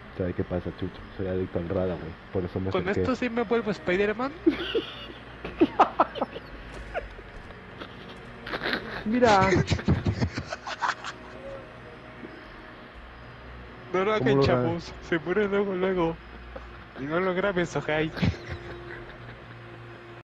¿Sabes qué pasa, Chucho? Soy adicto al radar, güey. Por eso me Con acerqué. esto sí me vuelvo Spider-Man. Mira, No lo ¿cómo hagan, lo grabé? chavos. Se muere luego, luego. Y no lo grabes, Ojai.